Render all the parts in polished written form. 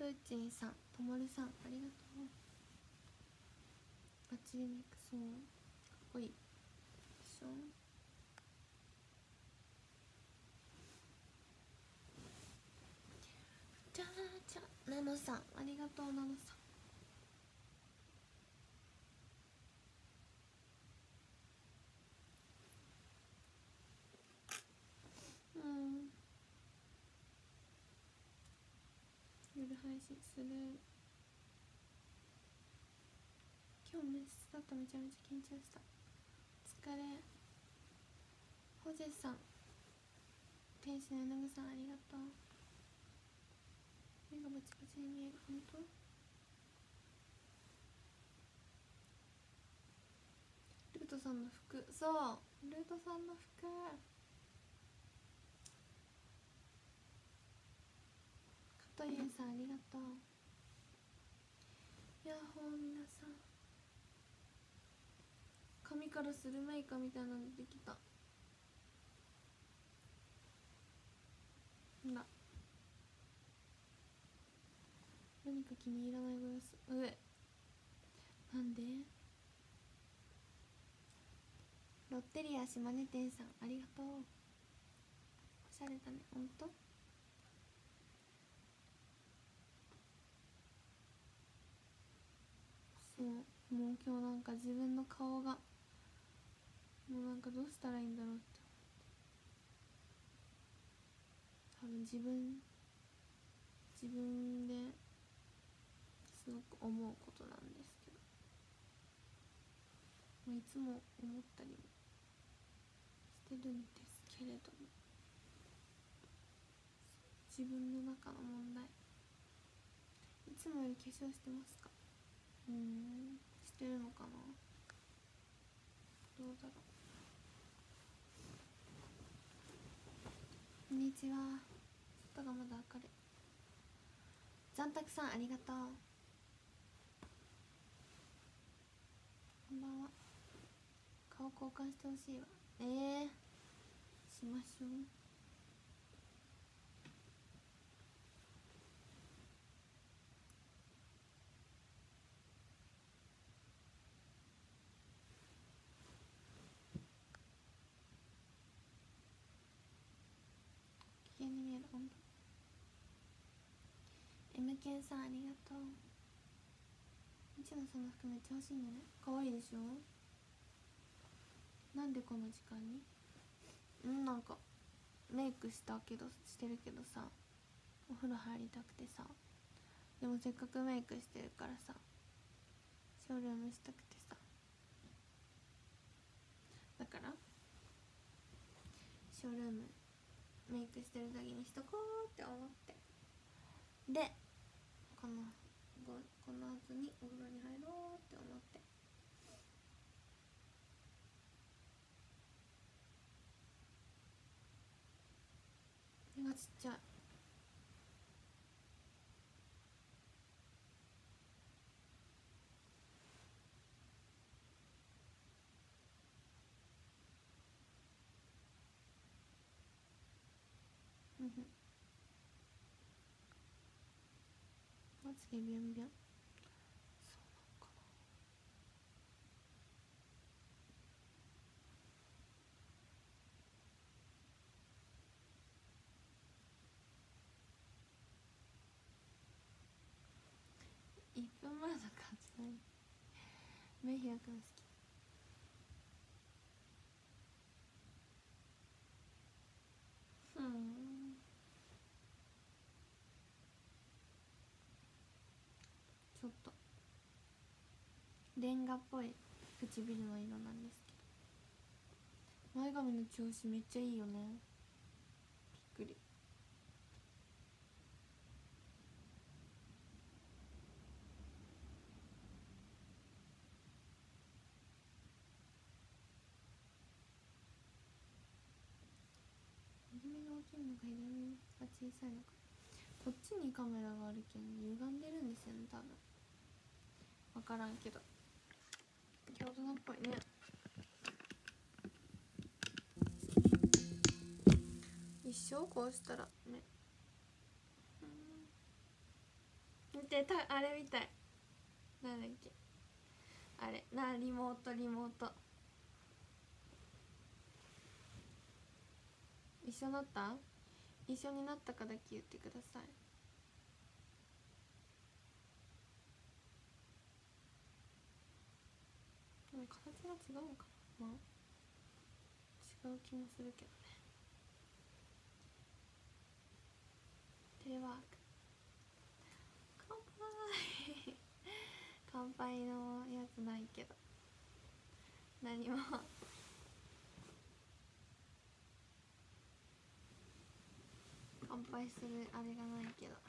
プーチンさん、ともるさん、ありがとう。バッチリメイク、そうかっこいいでしょ。じゃあじゃあ、ナノさんありがとう。ナノさん、夜配信する。今日メッセだった。めちゃめちゃ緊張した。お疲れ。ホジェさん、天使の絵の具さんありがとう。目がバチバチに見える。ほんと？ルートさんの服、そう、ルートさんの服。加藤優さんありがとう。ヤッホー皆さん、髪からスルメイカみたいなのできた。ほら、何か気に入らないご様子。なんで？ロッテリア島根店さんありがとう。おしゃれだね。ほんと？そう、もう今日なんか自分の顔がもうなんかどうしたらいいんだろうって、多分自分ですごく思うことなんですけど、いつも思ったりもしてるんですけれども、自分の中の問題。いつもより化粧してますか？してるのかな、どうだろう。こんにちは。外がまだ明るい。残沢さんありがとう。こんばんは。顔交換してほしいわ。しましょう。危険に見える。ほんと。M ケンさんありがとう。一野さんの服めっちゃ欲しいんだね。可愛いでしょ。なんでこの時間に？なんかメイクしてるけどさ、お風呂入りたくてさ、でもせっかくメイクしてるからさ、ショールームしたくてさ、だからショールームメイクしてる時にしとこうって思って、でこの後にお風呂に入ろうって思って。目がちっちゃい。まつげビュンビュン。そうなのかな。1分前の感じない。目開くの好き。ちょっとレンガっぽい唇の色なんですけど、前髪の調子めっちゃいいよね。びっくり。右目が大きいのか左目が小さいのか。こっちにカメラがあるけん歪んでるんですよね、多分。分からんけど大人っぽいね。一生こうしたらね。 てあれみたい。なんだっけあれリモート一緒になった？一緒になったかだけ言ってください。でも形が違うのかな、まあ違う気もするけどね。テレワーク乾杯乾杯のやつないけど何も乾杯するあれがないけど。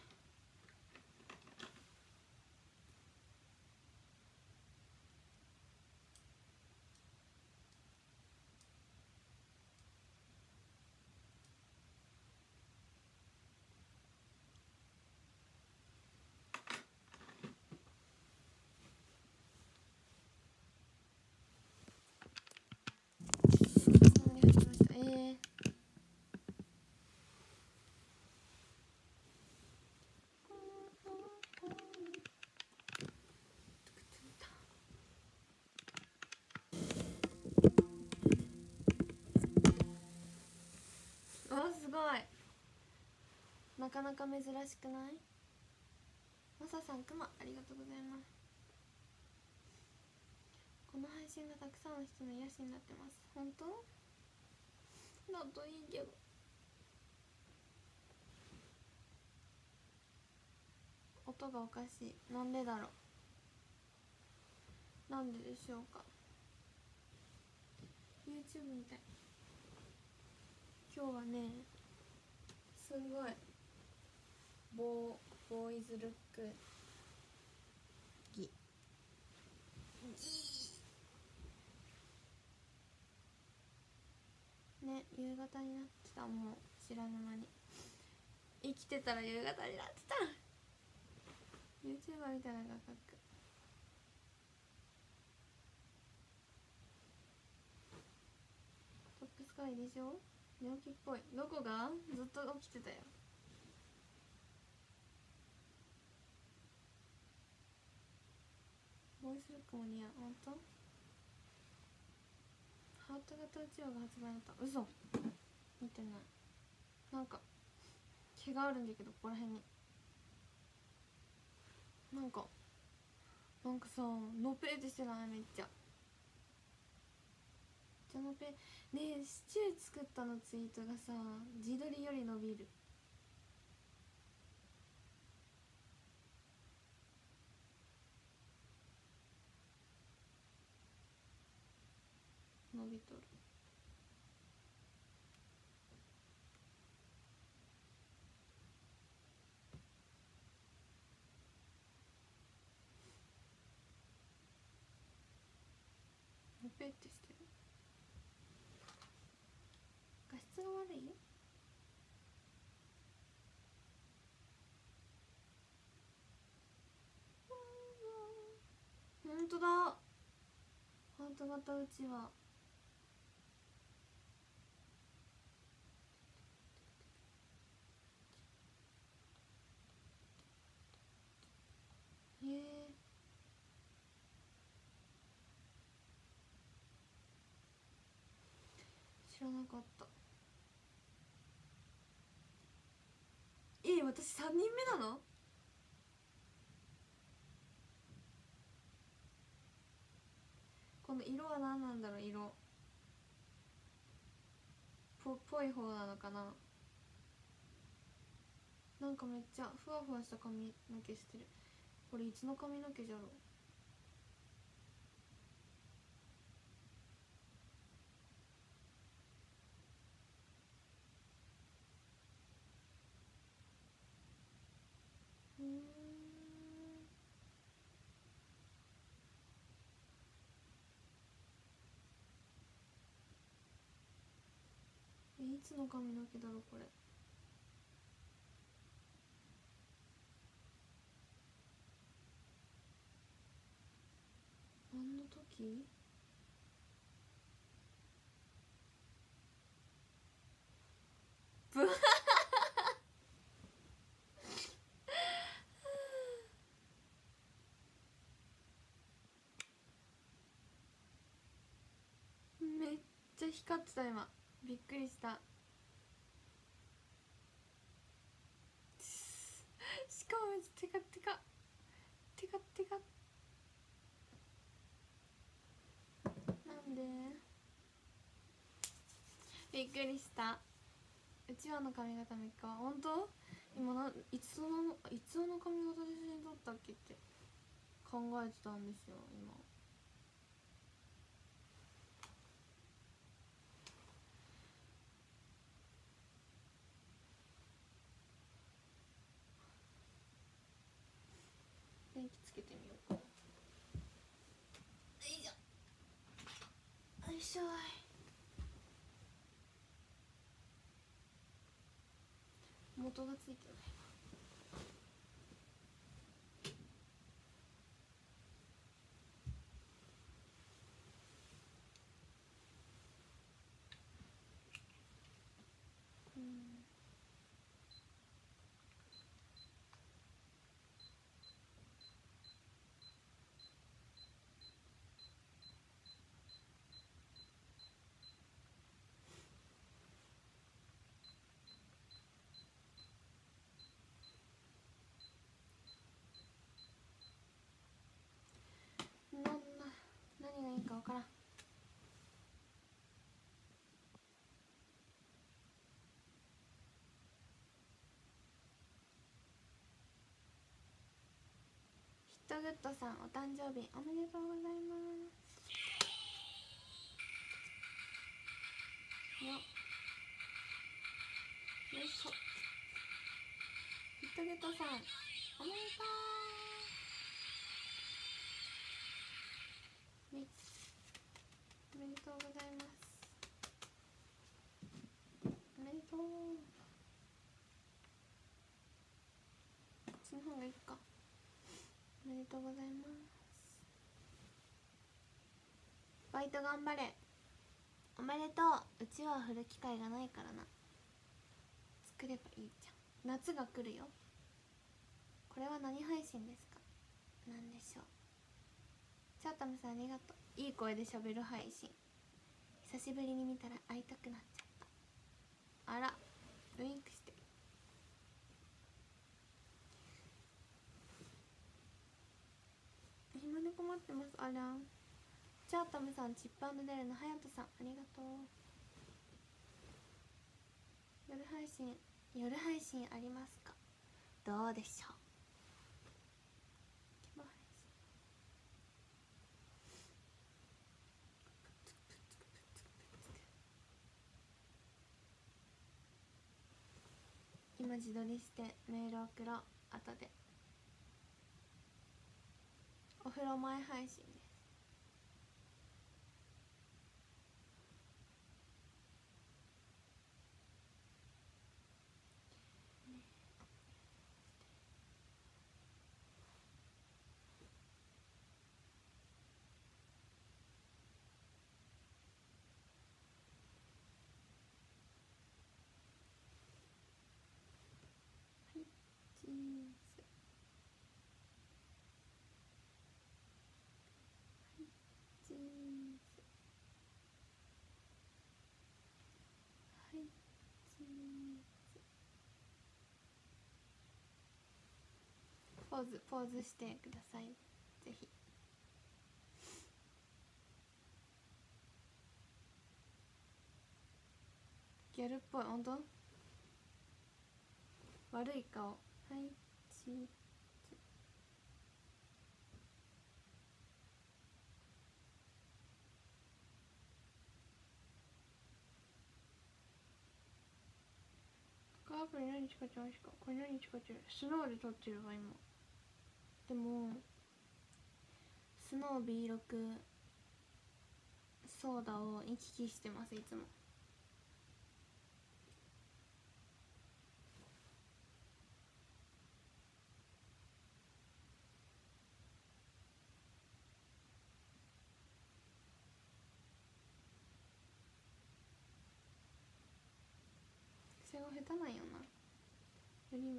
おすごい、なかなか珍しくない？マサさん、くまありがとうございます。この配信がたくさんの人の癒しになってます。本当？だといいけど。音がおかしい。なんでだろう。なんででしょうか。 YouTube みたい。今日はねすんごいボーイズルックギね、夕方になってた。もう知らぬ間に生きてたら夕方になってた。 YouTuber みたいな画角。トップスカイでしょ。寝起きっぽい。どこが？ずっと起きてたよ。ボイスルックも似合う。ほんと？ハート型うちわが発売だった。嘘。見てない。なんか毛があるんだけど、ここら辺になんかさのぺーってしてない？めっちゃのぺー。ねえ、シチュー作ったのツイートがさ自撮りより伸びる。伸びとる。のぺーってしてる。画質が悪い？ほんとだ、ハート型うちわ。へえ、知らなかった。私3人目なの？この色は何なんだろう。色ぽい方なのかな。なんかめっちゃふわふわした髪の毛してる。これいつの髪の毛じゃろう。いつの髪の毛だろうこれ。何の時？ブ光ってた今、びっくりした。しかもめっちゃテカテカテカテカ。なんでびっくりした。うちわの髪型3日は本当。今いつの髪型で写真撮ったっけって考えてたんですよ今。電気つけてみようかな。よいしょよいしょ。元がついてない。何がいいか分からん。ヒットグッドさん、お誕生日おめでとうございます。よいしょ。ヒットグッドさんおめでとう。おめでとうございます。おめでとう。こっちの方がいいか。おめでとうございます。バイト頑張れ。おめでとう。うちわを振る機会がないからな。作ればいいじゃん。夏が来るよ。これは何配信ですか。なんでしょう。チャータムさんありがとう。いい声で喋る配信。久しぶりに見たら会いたくなっちゃった。あら、ウインクしてる。暇で困ってます。あら。チャータムさん、チップ&デルのハヤトさんありがとう。夜配信ありますか。どうでしょう。今自撮りしてメール送ろう。後でお風呂前配信です。チーズ、チーズ、はい、チーズ。ポーズしてください。ぜひ。ギャルっぽい。ほんと悪い顔。はい、チーズ。アプリ何使ってますか。これ何使ってる。スノーで撮ってるわ今。でもスノー B6 ソーダを行き来してますいつも。癖が下手なんよな。より目。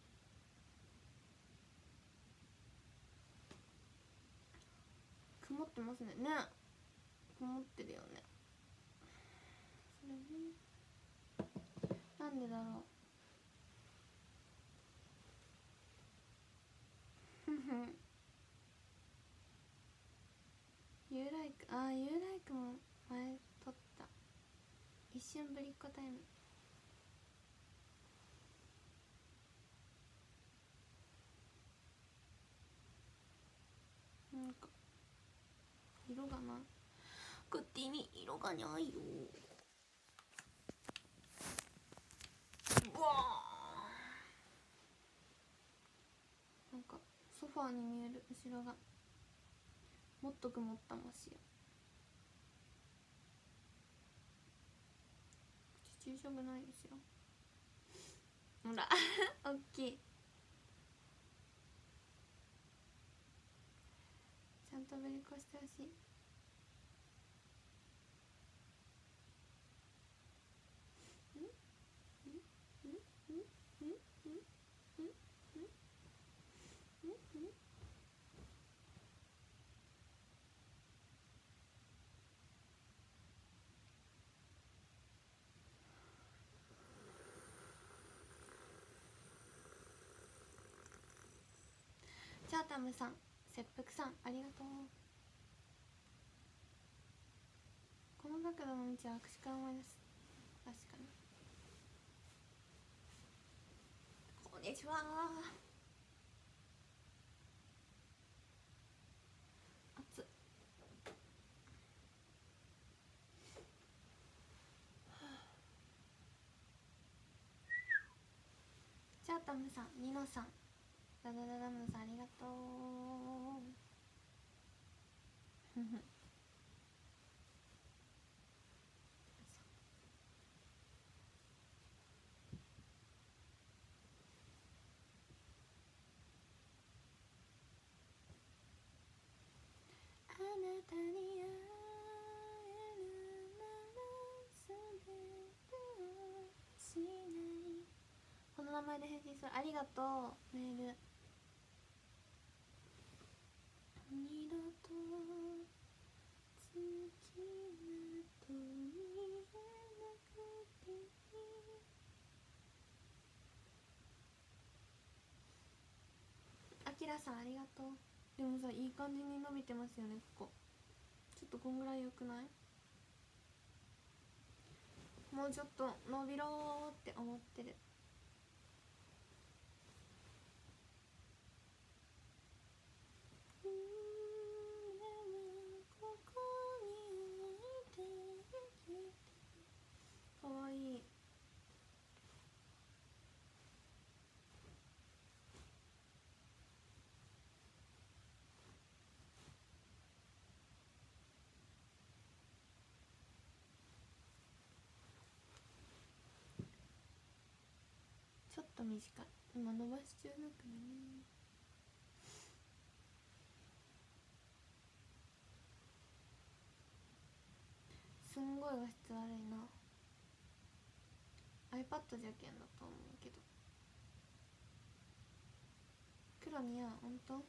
曇っってますね。ね、曇ってるよね。それね、なんでだろう。ユーライク、あーユーライクも前撮った。一瞬ぶりっ子タイム。なんか色がな、グッティに色がないよ。うわー、なんかソファーに見える後ろがもっと曇ったもしや。口小さくないですよ。ほらおっきい。ちゃんとぶりっ子してほしい。チャータムさん、切腹さん、ありがとう。この角度の道は握手から思い出す。確かに。こんにちは。暑っ。チャータムさん、ニノさん、ダダダダムさん、ありがとう。あなたに会えるなら全てをしない。この名前で返信する。ありがとう。メール。二度と月など見えなくていい。あきらさん、ありがとう。でもさ、いい感じに伸びてますよね。ここちょっとこんぐらいよくない？もうちょっと伸びろーって思ってる。かわいい。ちょっと短い。今伸ばし中だからね。すんごい画質悪いな。 iPad じゃけんだと思うけど。黒似合う。ほんと？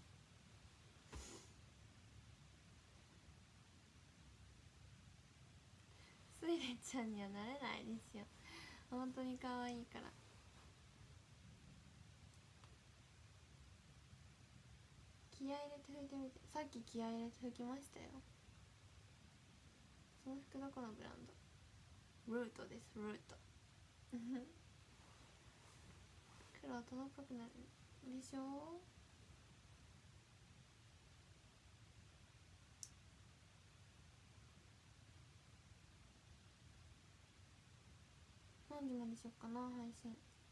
スイレちゃんにはなれないですよ。本当に可愛いから。気合い入れて拭いてみて。さっき気合い入れて拭きましたよ。その服どこのブランド？ルートです、ルート。黒は殿っぽくなるでしょ。何時までしよっかな、配信。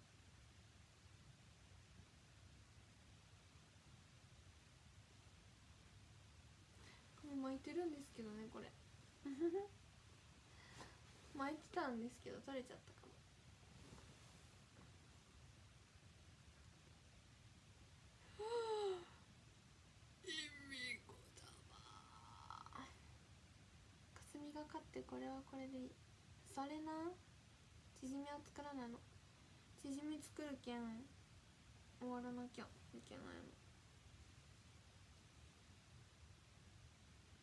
巻いてるんですけどね、これ。巻いてたんですけど取れちゃったかも。意味ごだわ。かすみが勝ってこれはこれでいい。それな、チヂミは作らないの。チヂミ作るけん終わらなきゃいけないの。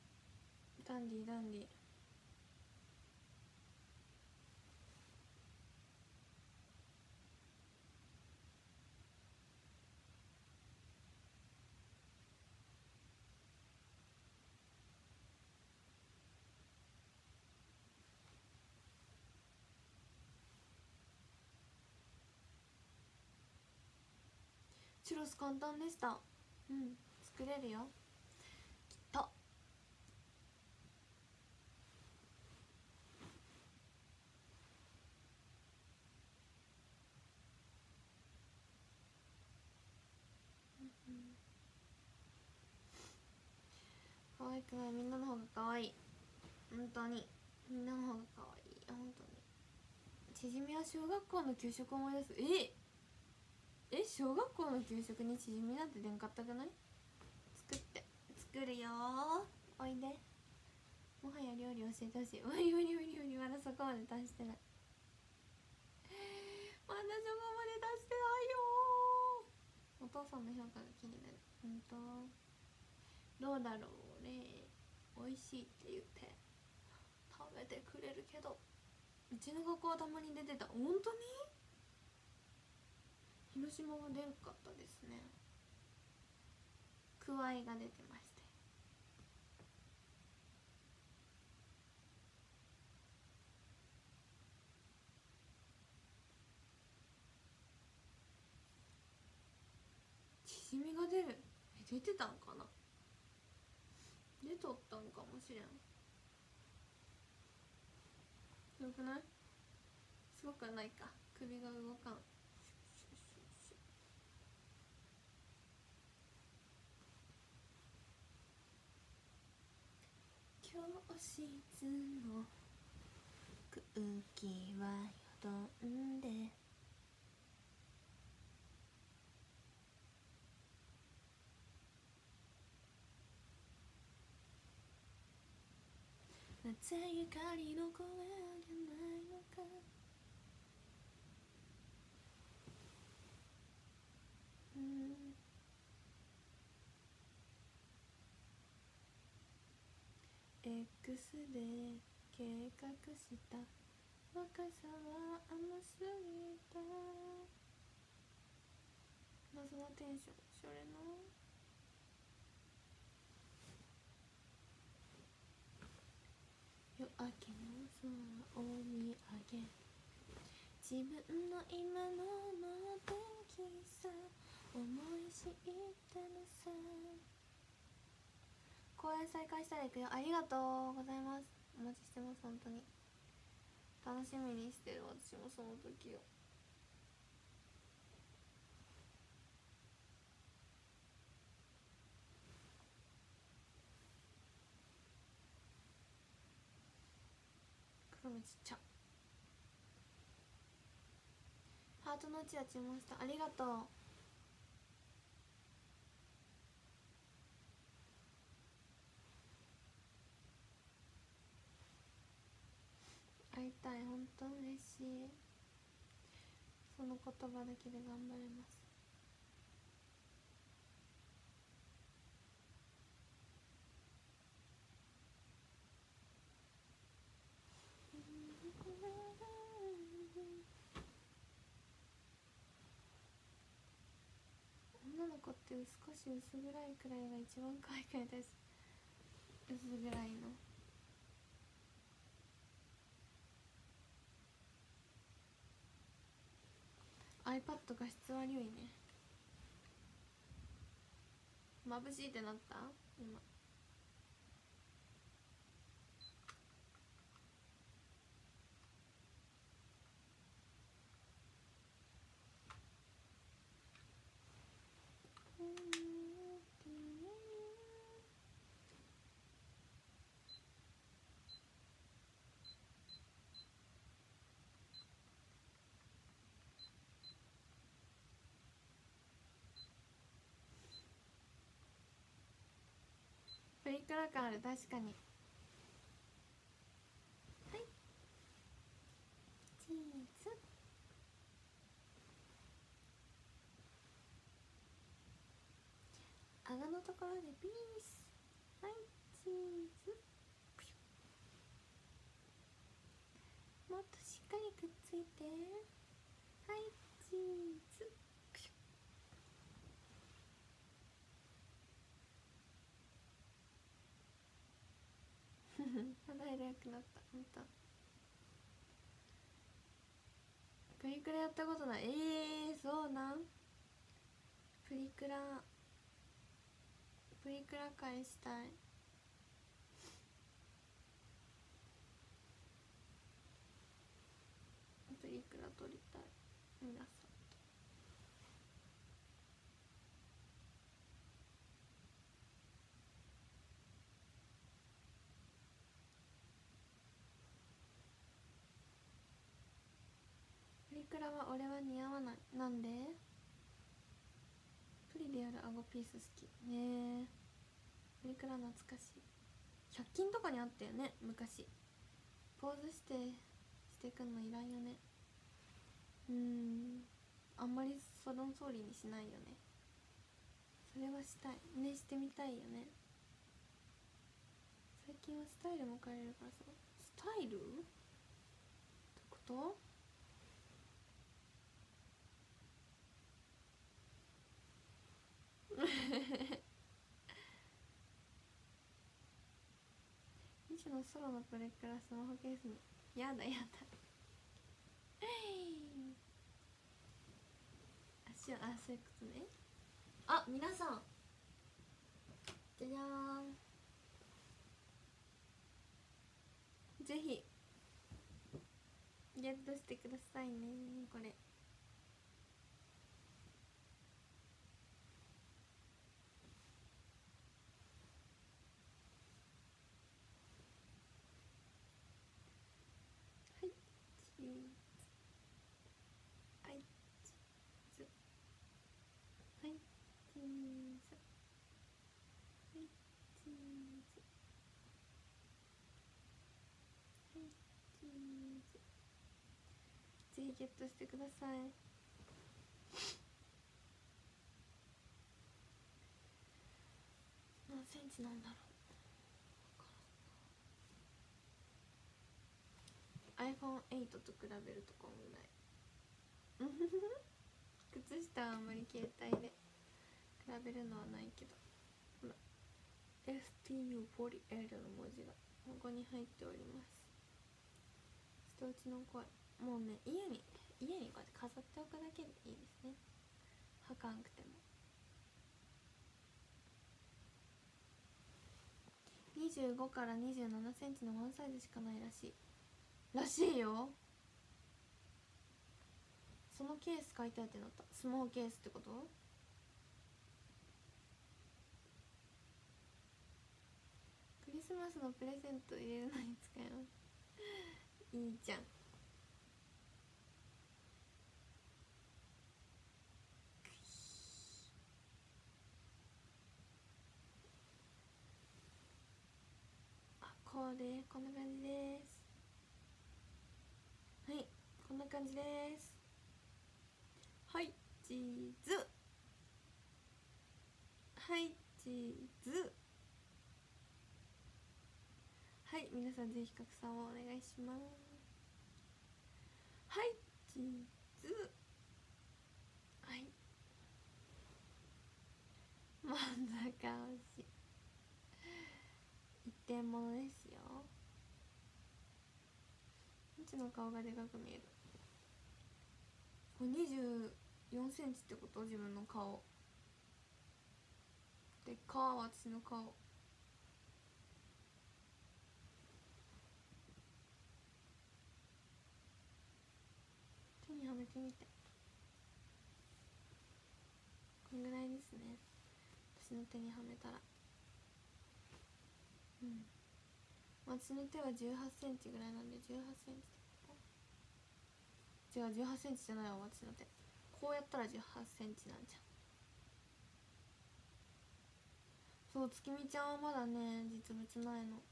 ダンディーダンディー。チュロス簡単でした。うん、作れるよきっと。可愛くない、みんなの方が可愛い。本当にみんなの方が可愛い、本当に。チヂミは小学校の給食思い出す。小学校の給食にチヂミなんて出んかったくない？作るよー、おいで。もはや料理教えてほしい。無理無理無理無理、まだそこまで達してない。まだそこまで達してないよー。お父さんの評価が気になる。どうだろうね。美味しいって言って食べてくれるけど、うちの学校はたまに出てた。本当に広島は出んかったですね。くわいが出てましたよ。チヂミが出る。出てたんかな、出とったんかもしれん。よくない？すごくないか、首が動かん。教室の空気はよどんで、夏ゆかりの声じゃないのか。X で計画した若さは甘すぎた。謎のテンション、それの夜明けの空を見上げ、自分の今の能天気さ思い知ったのさ。公演再開したら行くよ。ありがとうございます。お待ちしてます。本当に楽しみにしてる。私もその時を。黒蜜ちゃん、ハートのうちは注文した。ありがとう。会いたい、本当嬉しい。その言葉だけで頑張れます。女の子って少し薄暗いくらいが一番可愛くないです。薄暗いの。iPad 画質悪いね。眩しいってなった今。プリクラ感ある、確かに。はい、チーズ。あがのところでピース。はい、チーズ。 もっとしっかりくっついて。はい、チーズ。肌色良くなった。ほんとプリクラやったことない。そうなん。プリクラ会したい。プリクラ撮りたい。皆さんプリクラは俺は似合わない。なんで？プリでやる顎ピース好きね。プリクラ懐かしい。100均とかにあったよね昔。ポーズしてくんのいらんよね。あんまりその通りにしないよね。それはしたいね。してみたいよね。最近はスタイルも変えれるからさ。スタイルってこと？西のソロのプレクラスマホケースに。やだやだ足を、そういうことね。あ、皆さんじゃじゃーん、ぜひゲットしてくださいね。これはい、チーズ。はい、チーズ。はい、チーズ。はい、チーズ。はい、チーズ。ぜひゲットしてください。何センチなんだろう。 iPhone8 と比べるとこんぐらい。靴下はあんまり携帯で比べるのはないけど、ほら STU40L の文字がここに入っております。ちょっとうちの声もうね、家にこうやって飾っておくだけでいいですね。はかんくても。25から27センチのワンサイズしかないらしいよ。そのケース買いたいってなった。スマホケースってこと？クリスマスのプレゼント入れるのに使います。いいじゃん。こんな感じです。はい、こんな感じです。はい、チーズ。はい、チーズ。はい、皆さんぜひ拡散をお願いします。はい、チーズ。はい、真ん中押し。一点物ですよ。うちの顔がでかく見える。これ24センチってこと？自分の顔でっか。私の顔手にはめてみて。こんぐらいですね、私の手にはめたら。私の手は18センチぐらいなんで、18センチってこと？違う、18センチじゃないわ。私の手こうやったら18センチなんじゃん。そう、月見ちゃんはまだね、実物ないの。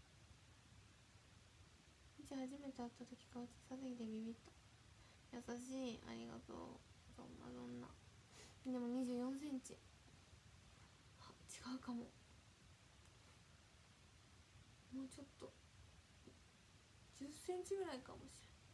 初めて会った時顔小さすぎてビビった。優しい、ありがとう。そんなでも24センチ、違うかも。もうちょっと10センチぐらいかもしれない。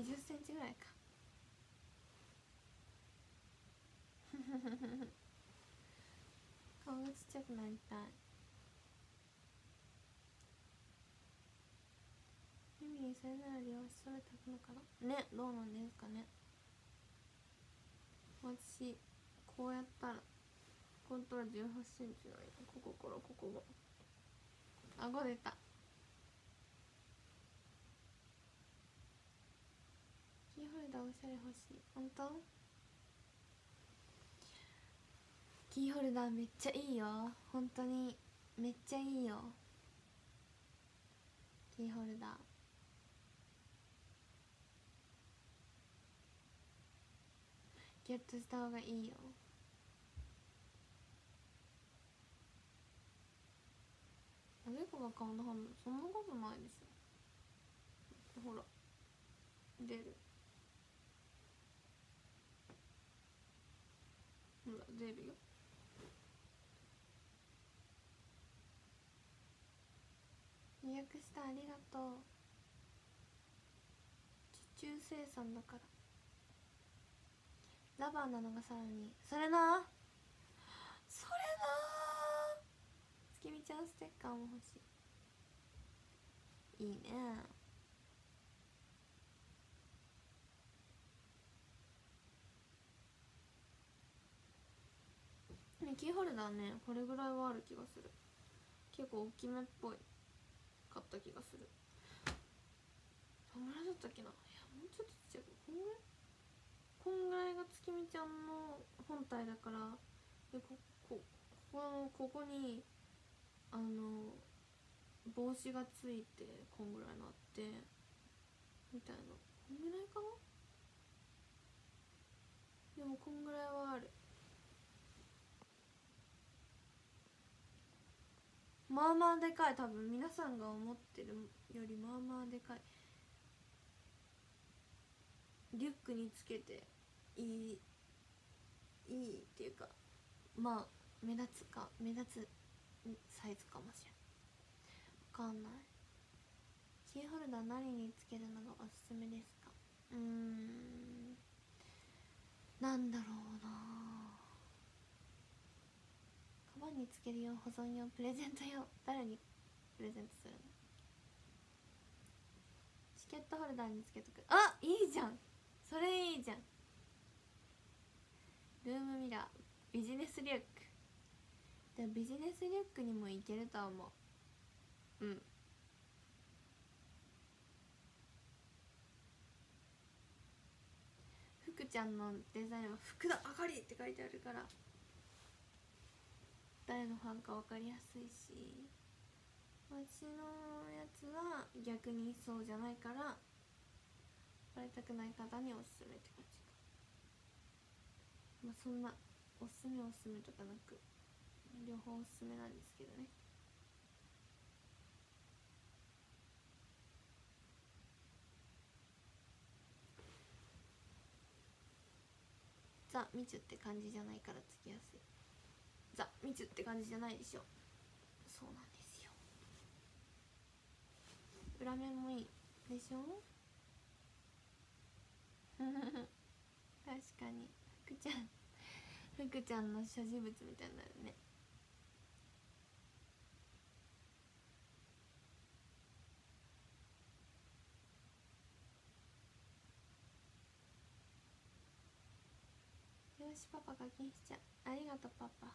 20センチぐらいか顔がちっちゃくなりたい。耳にそれなら利用しそれたのかなね。どうなんですかね。私こうやったら本当は18センチのここからここが顎出た。キーホルダーおしゃれ欲しい。本当？キーホルダーめっちゃいいよ。本当にめっちゃいいよ。キーホルダーゲットした方がいいよ。あげこが顔の半分そんなことないでしょ。ほら出る。ほら出るよ。予約した。ありがとう。受注生産だから。ラバーなのがさらにそれな。それな。月見ちゃんステッカーも欲しい。いいね。キーホルダーね、これぐらいはある気がする。結構大きめっぽいかった気がする。どんぐらいだったっけな。いやもうちょっとちっちゃい。こんぐらいが月見ちゃんの本体だから。でここに帽子がついてこんぐらいなってみたいな。こんぐらいかな。でもこんぐらいはある。まあまあでかい。多分皆さんが思ってるよりまあまあでかい。リュックにつけていいっていうか、まあ目立つサイズかもしれん。わかんない。キーホルダー何につけるのがおすすめですか。なんだろうな。カバンにつける用、保存用、プレゼント用。誰にプレゼントするの。チケットホルダーにつけとく。あ、いいじゃん。それいいじゃん。ルームミラー、ビジネスリュック。でビジネスリュックにもいけると思う。福ちゃんのデザインは福田あかりって書いてあるから誰のファンか分かりやすいし、私のやつは逆にそうじゃないからバレたくない方におすすめって感じか。まあそんなおすすめとかなく両方おすすめなんですけどね。ザ・みちゅって感じじゃないからつきやすい。ザ・みちゅって感じじゃないでしょ。そうなんですよ。裏面もいいでしょ。確かに福ちゃんの所持物みたいになるね。よしパパ課金しちゃう。ありがとうパパ。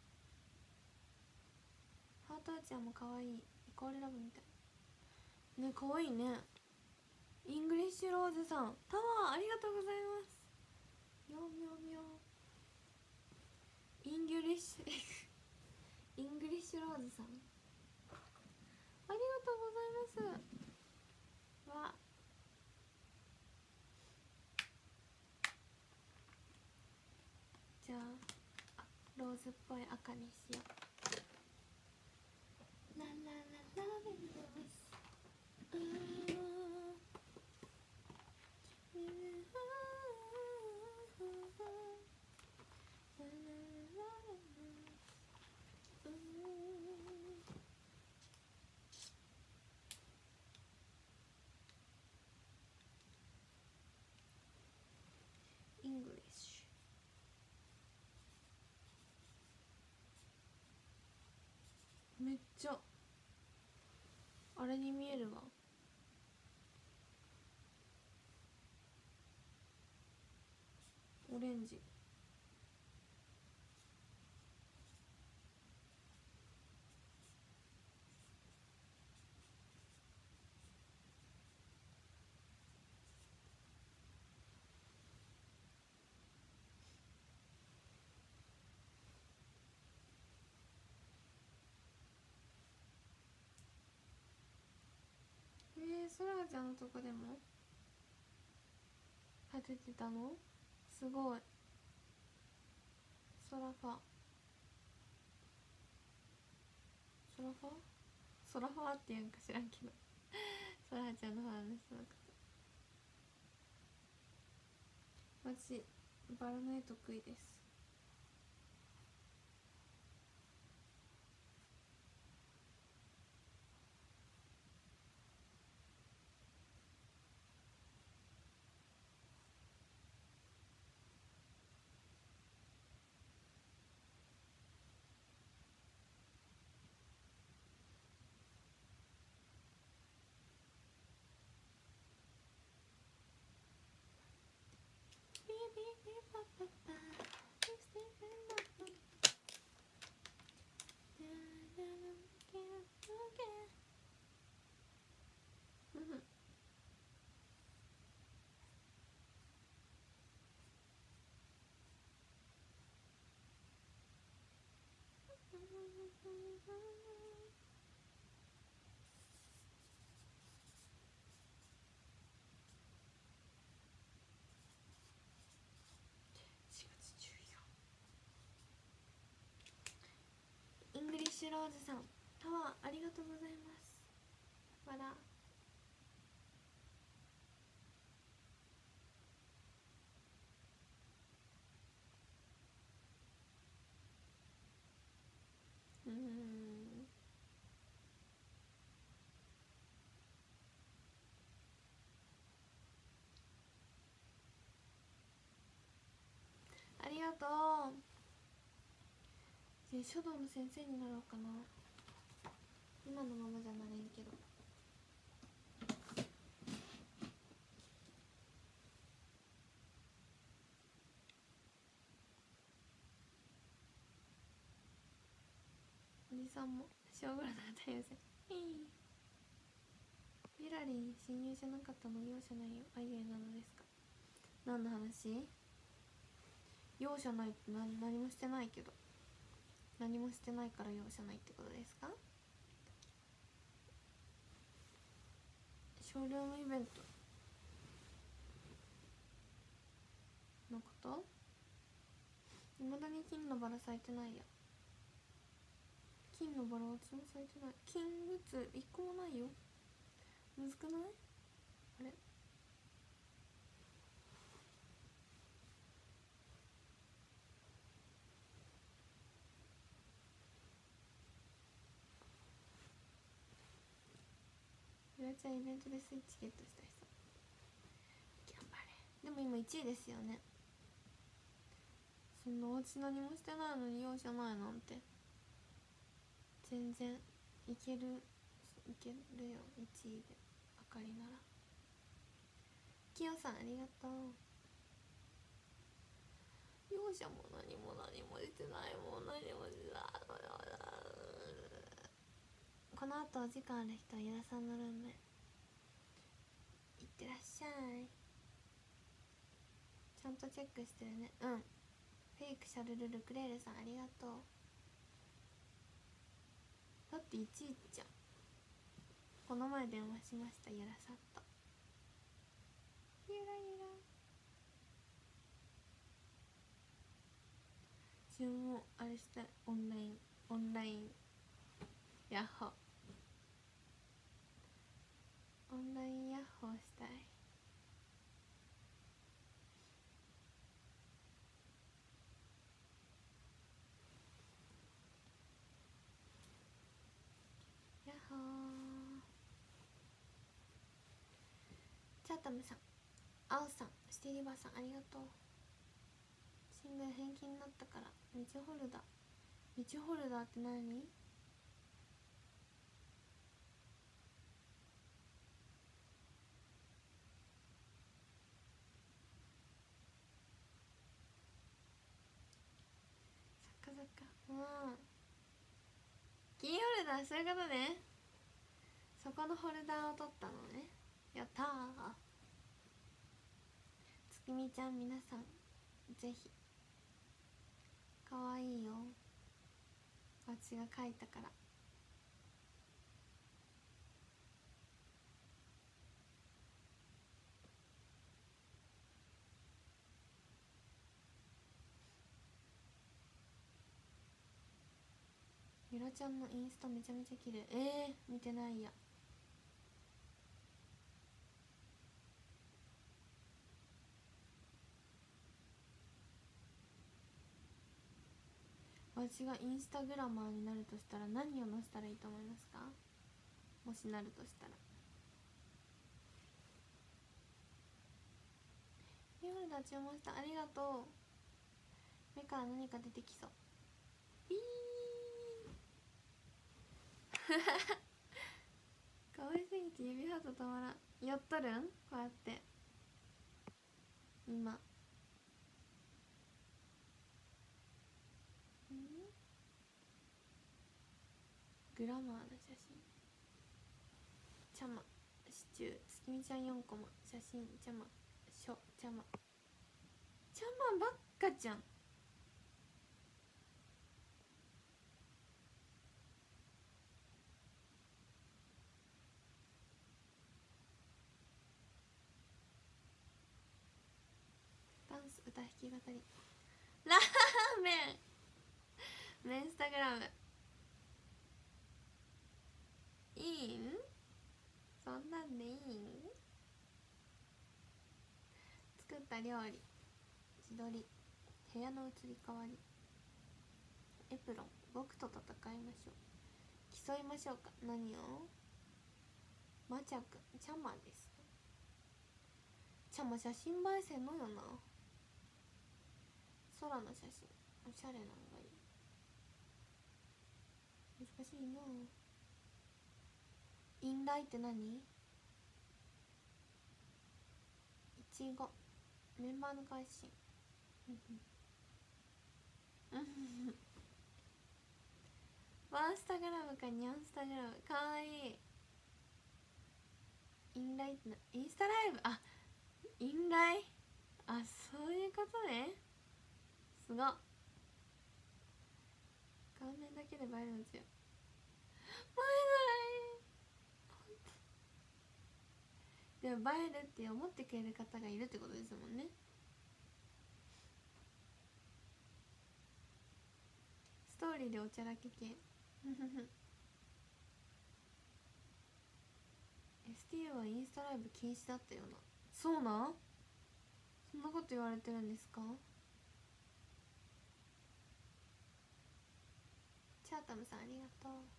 ハートアーチャーもかわいい。イコールラブみたいね。かわいいね。イングリッシュローズさんタワーありがとうございます。みょみょみょ。イングリッシュローズさんありがとうございます。わじゃあローズっぽい赤にしよう。ララララベルドスちゃあれに見えるわ。オレンジ。そらちゃんのとこでも立ててたの？すごい。ソラファソラファソラファって言うんか知らんけどそらちゃんのファンの人のこと。私バラの絵得意です。イングリッシュローズさん、タワーありがとうございます。バラありがとう。書道の先生になろうかな。今のままじゃなれんけど。おじさんも小五郎の太陽線。ゆらりん親友じゃなかったの？容赦ないよ。アイデアなのですか？何の話？容赦ないって何もしてないけど。何もしてないから容赦ないってことですか？ショールームイベントのこと？いまだに金のバラ咲いてないや。金のバラ私も咲いてない。金グッズ一個もないよ。むずくない？あれゆらちゃんイベントでスイッチゲットした人頑張れ。でも今1位ですよね。そんな私何もしてないのに容赦ないなんて。全然いけるよ。1位であかりなら。きよさんありがとう。容赦も何もしてないもん。何もしてない。この後お時間ある人はゆらさんのルームへいってらっしゃい。ちゃんとチェックしてるね。うん。フェイクシャルルルクレールさんありがとう。だって1位じゃん。この前電話しましたゆらさんと。ゆらゆら自分もあれしたい。オンラインヤッホー。オンラインヤッホーしたい。ヤッホー。チャータムさん、アオさん、スティリバーさんありがとう。シングル返金になったから道ホルダーって何？ だ、そういうことね。そこのホルダーを取ったのね。やったー。つきみちゃん、皆さんぜひ。かわいいよ、私が描いたから。ゆらちゃんのインスタめちゃめちゃ綺麗。見てないや。私がインスタグラマーになるとしたら何を載せたらいいと思いますか？もしなるとしたら。ミホルダ注文した、ありがとう。目から何か出てきそう。ピーかわいすぎて指ハート止まらん。やっとるん、こうやって今。グラマーな写真。ちゃま、シチュー、すきみちゃん4コマ、写真、ちゃま、しょ、ちゃま。ちゃまばっかじゃん。ダンス、歌、弾き語り。ラーメンメンスタグラムいいん、そんなんでいいん。作った料理、自撮り、部屋の移り変わり、エプロン、僕と戦いましょう、競いましょうか。何を。マチャくん、ちゃまです。ちゃま写真映えせんのよな。空の写真、おしゃれなんがいい。難しいな。インライって何？いちご、メンバーの配信。ワンスタグラムかニャンスタグラム、かわいい。インライってインスタライブ、あ、インライ、あ、そういうことね。すごっ。顔面だけで映えるんですよ。映えない。でも映えるって思ってくれる方がいるってことですもんね。ストーリーでおちゃらけ系STU はインスタライブ禁止だったよな。そうなん、そんなこと言われてるんですか。チャータムさんありがとう。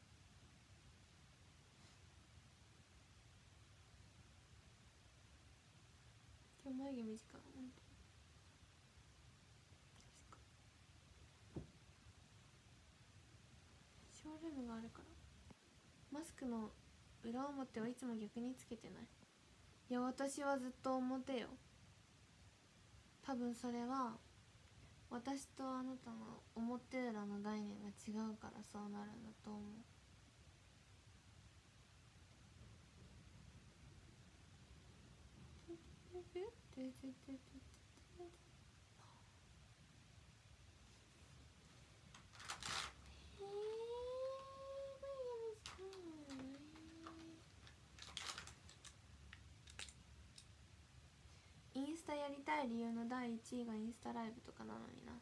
今日眉毛短い。ほんと確かショールームがあるから。マスクの裏表はいつも逆につけてない。いや、私はずっと表よ。多分それは私とあなたの表裏の概念が違うからそうなるんだと思う。インスタやりたい理由の第1位がインスタライブとかなのにな。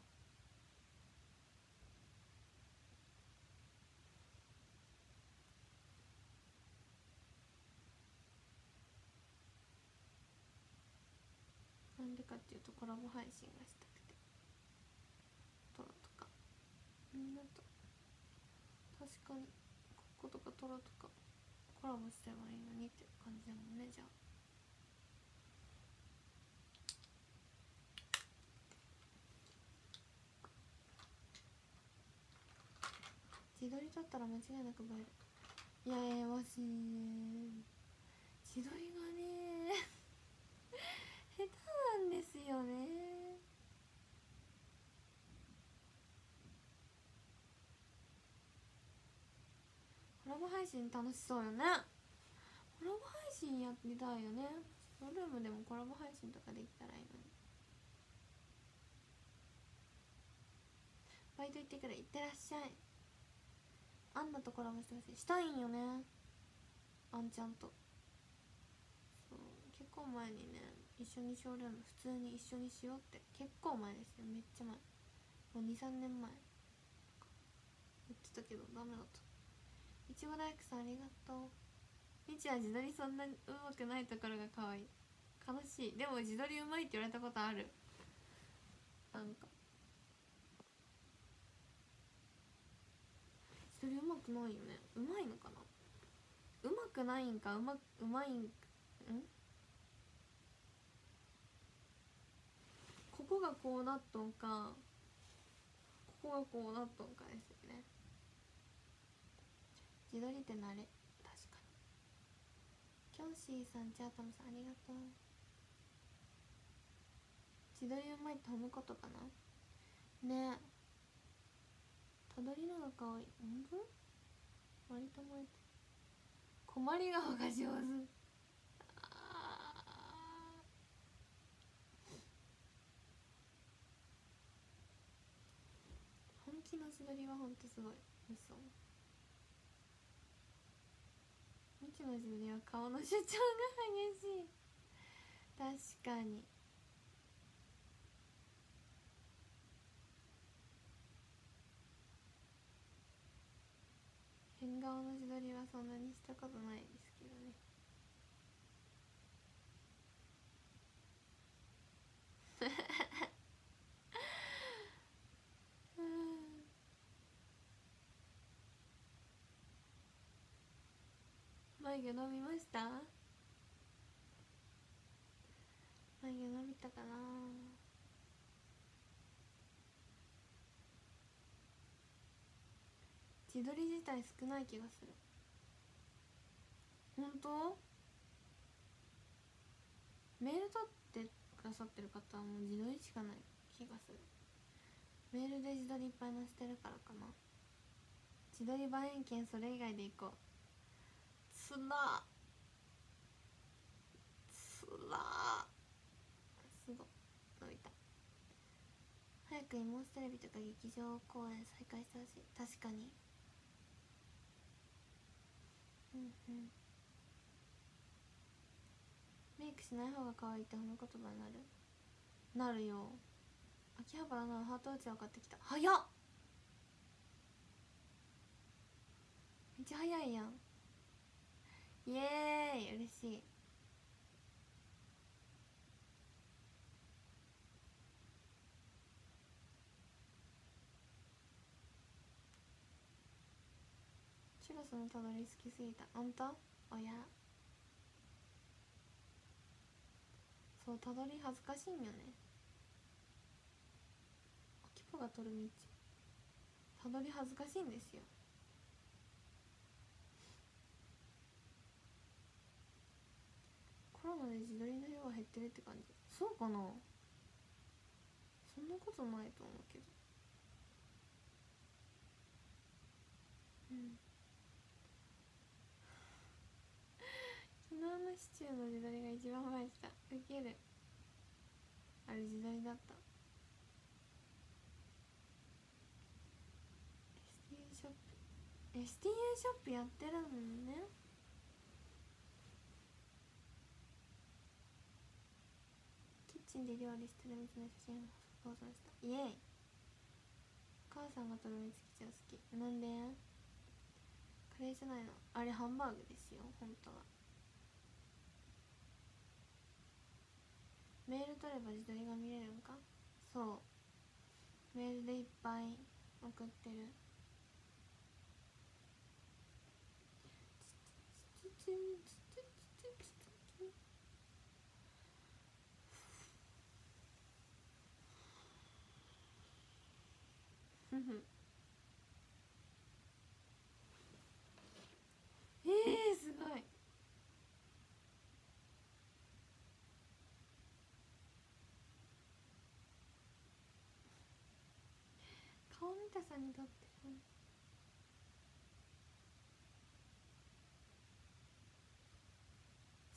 なんでかっていうとコラボ配信がしたくて。トロとかみんなと、確かにコッコとかトロとかコラボすればいいのにって感じだもんね。じゃあ自撮り撮ったら間違いなく映える。いやいや、わし自撮りがね下手なんですよね。 ボ配信楽しそうよね。コラボ配信やりたいよね。ショールームでもコラボ配信とかできたらいいのに。バイト行ってくる。行ってらっしゃい。アンナとコラボしてほしい。したいんよね、あんちゃんと。そう、結構前にね、一緒にショールーム普通に一緒にしようって、結構前ですよ、めっちゃ前、もう 2,3 年前言ってたけどダメだった。いちご大福さんありがとう。みちは自撮りそんなにうまくないところが可愛い。悲しい。でも自撮りうまいって言われたことある。なんか自撮りうまくないよね。うまいのかな。うまくないんかうまいん。ここがこうなっとんか、ここがこうなっとんかですよね。自撮りって慣れ。確かに。キョンシーさん、チャータムさんありがとう。自撮りうまいって褒むことかなね。え、たどりのが可愛い。ほんと割と燃えて困り顔が上手。本気の自撮りはほんとすごい。嘘。みちの自撮りは顔の主張が激しい。確かに。変顔の自撮りはそんなにしたことないですけどね。眉毛伸びました？眉毛伸びたかな。自撮り自体少ない気がする。ほんと？メール取ってくださってる方はもう自撮りしかない気がする。メールで自撮りいっぱい載せてるからかな。自撮り万円券それ以外で行こう。つらつら。すごい伸びた。早くイモステレビとか劇場公演再開してほしい。確かに。メイクしない方が可愛いって褒め言葉になるよ。秋葉原のハートうちわ買ってきた。早っ。めっちゃ早いやん。イエーイ、嬉しい。チュロスのたどり好きすぎた。あんたおや。そう、たどり恥ずかしいんよね。秋葉が取る道たどり恥ずかしいんですよ。コロナで自撮りの量が減ってるって感じ。そうかな。そんなことないと思うけど。昨日のシチューの自撮りが一番前来た。ウケる。あれ自撮りだった。 STU ショップ STU ショップやってるのね。キッチンで料理してるみたいな写真を放送した。イエーイ。母さんがとろみつきちゃん好き。なんで？カレーじゃないのあれ、ハンバーグですよ本当は。メール取れば自撮りが見れるんか。そう、メールでいっぱい送ってる。すごい。顔見たさんにとってる。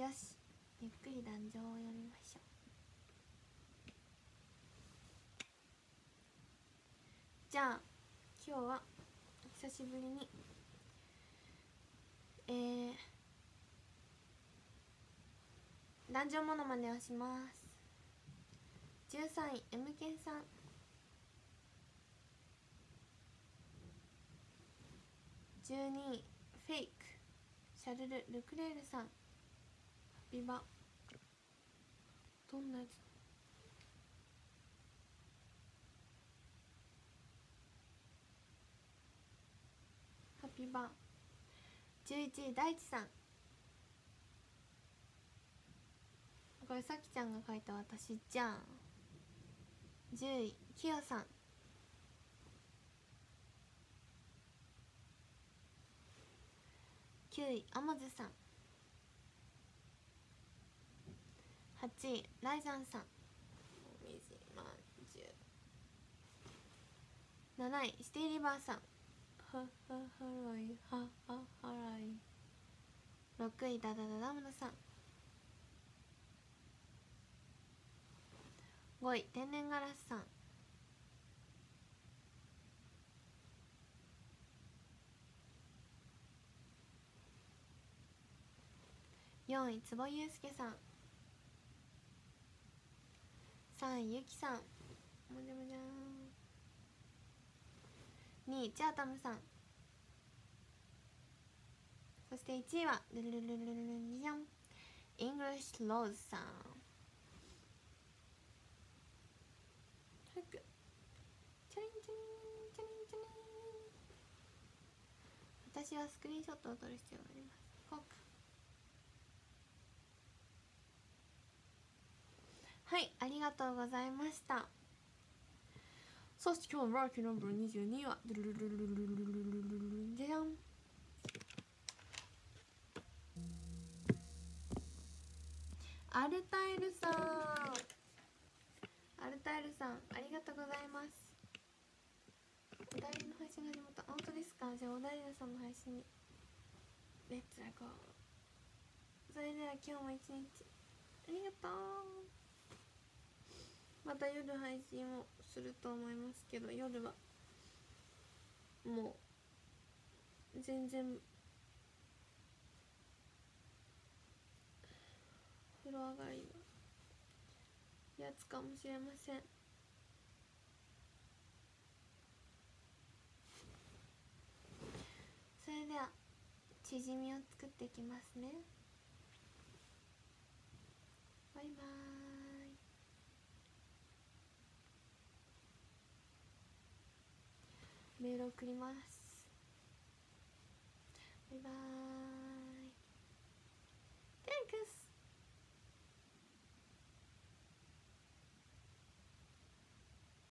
よし、ゆっくり壇上を読みましょう。じゃあ今日は久しぶりに壇上モノマネをします。13位 M ケンさん、12位フェイクシャルル・ルクレールさん、ハピバ。どんなやつ？ハピバ。11位大地さん、これさきちゃんが書いた私じゃん。10位きよさん、9位あもずさん、8位ライザンさん、おみじまんじゅう。7位シティリバーさん、はははらいはははらい。6位ダダダダムノさん、5位天然ガラスさん、4位坪祐介さん、3位ゆきさん、もじゃもじゃーん。2位チャータムさん、そして1位はルルルルルルルンジャン、イングリッシュローズさん。チャリンチャリンチャリンチャリンチャリン。私はスクリーンショットを撮る必要があります。こうか。はい、ありがとうございました。そして今日のラッキーナンバー22はドゥルルルルルルルルルルルじゃじゃん。アルタイルさん、アルタイルさんありがとうございます。おだいりの配信が始まった。本当ですか？じゃあおだいりさんの配信にレッツラゴー。それでは今日も一日ありがとう。また夜配信をすると思いますけど、夜はもう全然風呂上がりのやつかもしれません。それではチヂミを作っていきますね。バイバーイ。メール送ります。